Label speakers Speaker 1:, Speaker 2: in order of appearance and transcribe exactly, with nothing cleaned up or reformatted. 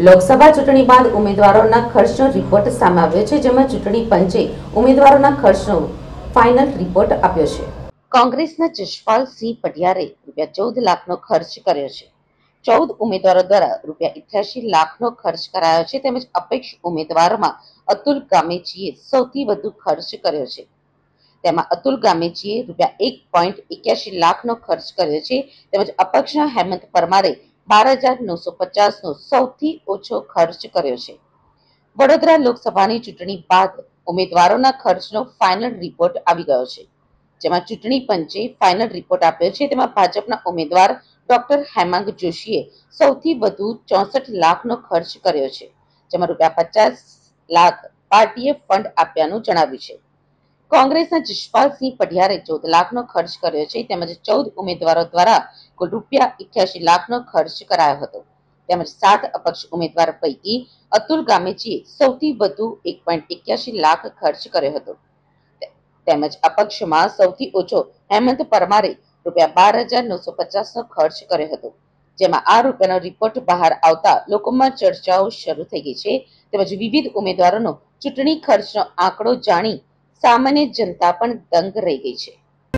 Speaker 1: લોકસભા ચૂંટણી બાદ ઉમેદવારોના ખર્ચનો રિપોર્ટ સામે આવ્યો છે, જેમાં ચૂંટણી પંચે ઉમેદવારોના ખર્ચનો ફાઇનલ રિપોર્ટ આપ્યો છે. કોંગ્રેસના જશપાલસિંહ પઢિયારે રૂપિયા ચૌદ લાખનો ખર્ચ કર્યો છે. ચૌદ ઉમેદવારો દ્વારા રૂપિયા ઇઠ્યાસી લાખનો ખર્ચ કરાયો છે. તેમજ અપેક્ષ ઉમેદવારોમાં અતુલ ગામેચીએ સૌથી વધુ ખર્ચ કર્યો છે. તેમાં અતુલ ગામેચીએ રૂપિયા એક પોઈન્ટ એક્યાસી લાખનો ખર્ચ કર્યો છે. તેમજ અપક્ષના હેમંત પરમારે બાર હજાર નવસો પચાસનો સૌથી ઓછો ખર્ચ કર્યો છે. વડોદરા લોકસભાની ચૂંટણી બાદ ઉમેદવારોના ખર્ચનો ફાઇનલ રિપોર્ટ આવી ગયો છે, જેમાં ચૂંટણી પંચે ફાઇનલ રિપોર્ટ આપ્યો છે. તેમાં ભાજપના ઉમેદવાર ડોક્ટર હેમાંગ જોશીએ સૌથી વધુ ચોસઠ લાખનો ખર્ચ કર્યો છે, જેમાં રૂપિયા પચાસ લાખ પાર્ટીએ ફંડ આપ્યાનું જણાવ્યું છે. કોંગ્રેસના જશપાલસિંહ પઢિયારે ચૌદ લાખનો ખર્ચ કર્યો છે. તેમજ ચૌદ ઉમેદવારો દ્વારા કુલ રૂપિયા ઇઠ્યાસી લાખનો ખર્ચ કરાયો હતો. તેમજ સાત અપક્ષ ઉમેદવાર પૈકી અતુલ ગામેચીએ સૌથી વધુ એક પોઈન્ટ એક્યાસી લાખ ખર્ચ કર્યો હતો. તેમજ અપક્ષમાં સૌથી ઓછો હેમંત પરમારે રૂપિયા બાર હજાર નવસો પચાસનો ખર્ચ કર્યો હતો. જેમાં આ રૂપિયાનો રિપોર્ટ બહાર આવતા લોકોમાં ચર્ચાઓ શરૂ થઈ ગઈ છે. તેમજ વિવિધ ઉમેદવારોનો ચૂંટણી ખર્ચનો આંકડો જાણી સામાન્ય જનતા પણ દંગ રહી ગઈ છે.